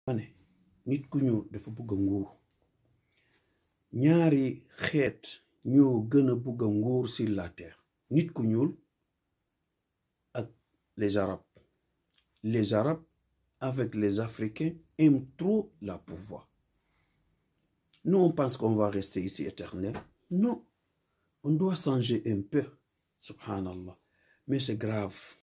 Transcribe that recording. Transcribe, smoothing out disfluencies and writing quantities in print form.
ne nit ku ñuul dafa bëgg nguur ñaari xeet ñoo gën a bëgg nguur sur la terre nit ku ñuul ak les arabes avec les africains aiment trop la pouvoir. Nous on pense qu'on va rester ici éternel. Non, on doit changer un peu, subhanallah, mais c'est grave.